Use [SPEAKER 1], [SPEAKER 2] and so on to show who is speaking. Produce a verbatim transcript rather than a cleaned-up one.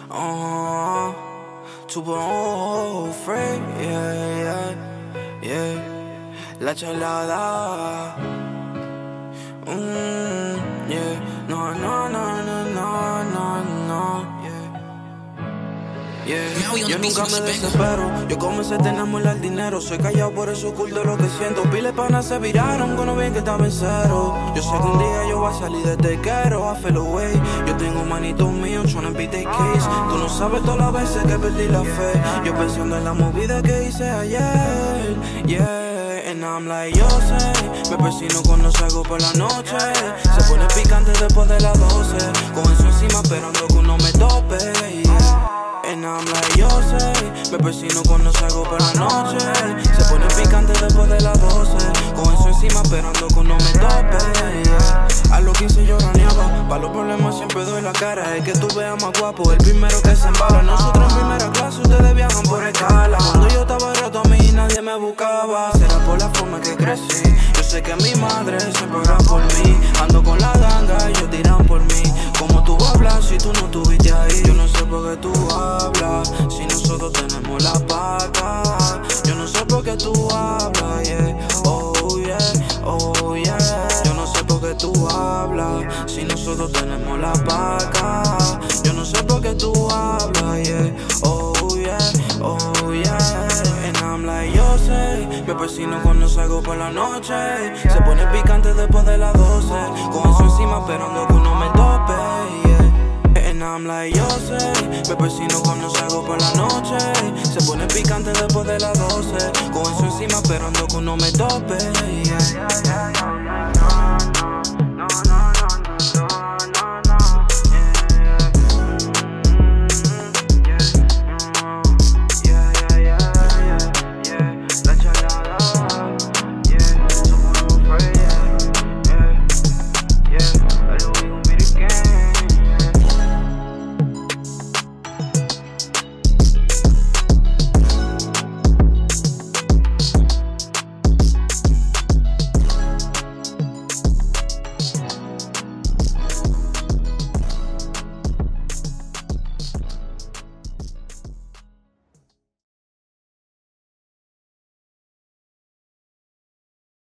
[SPEAKER 1] Uh, Super oh, free, yeah, yeah, yeah. La chelada, mm, yeah. No, no, no, no, no, no, no, yeah. Yeah. Yo nunca me desespero, yo comencé a enamorar el dinero. Soy callado, por eso oculto lo que siento. Pile panas se viraron cuando bien que estaba en cero. Yo sé que un día yo voy a salir de tequero, I feel away. Yo tengo manitos míos, tryna beat the case. Tú no sabes todas las veces que perdí la fe. Yo pensando en la movida que hice ayer, yeah. And I'm like, yo sé, me persino cuando salgo por la noche. Se pone picante después de las doce. Con eso encima esperando que uno me tope, yeah. And I'm like, yo sé, me persino cuando salgo por la noche. Se pone picante después de las doce. Con eso encima esperando que uno me tope, yeah. A los quince yo raneaba, pa' los problemas siempre doy la cara. El que tú veas más guapo, el primero que se embala. Nosotros en primera clase, ustedes viajan por escala. Cuando yo estaba roto a mí nadie me buscaba. Será por la forma que crecí. Yo sé que mi madre siempre ora por mí. Ando con la ganga, ellos tiran por mí. ¿Cómo tú hablas si tú no estuviste ahí? Yo no sé por qué tú hablas si nosotros tenemos la paca. Yo no sé por qué tú hablas, yeah. Oh yeah, oh yeah. Yo no sé por qué tú hablas si nosotros tenemos la paca. Yo no sé por qué tú hablas, yeah. Oh yeah, oh yeah. And I'm like, yo sé, me persino cuando salgo por la noche. Se pone picante después de las doce. Con eso encima esperando que uno me tope, yeah. And I'm like, yo sé, me persino cuando salgo por la noche. Se pone picante después de las doce. Con eso encima esperando que uno me tope, yeah.